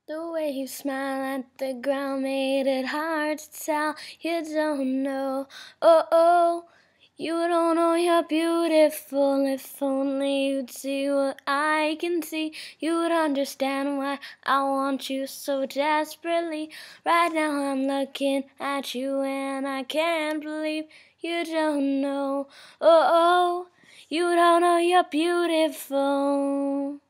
The way you smile at the ground made it hard to tell. You don't know, oh, you don't know you're beautiful. If only you'd see what I can see, you'd understand why I want you so desperately. Right now I'm looking at you and I can't believe you don't know, oh, you don't know you're beautiful.